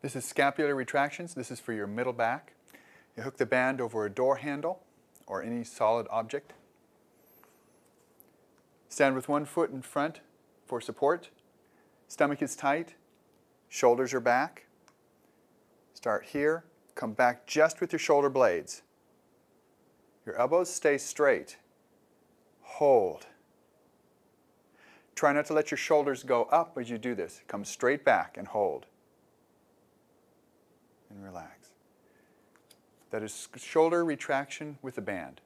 This is scapular retractions. This is for your middle back. You hook the band over a door handle or any solid object. Stand with one foot in front for support. Stomach is tight. Shoulders are back. Start here. Come back just with your shoulder blades. Your elbows stay straight. Hold. Try not to let your shoulders go up as you do this. Come straight back and hold. And relax. That is shoulder retraction with the band.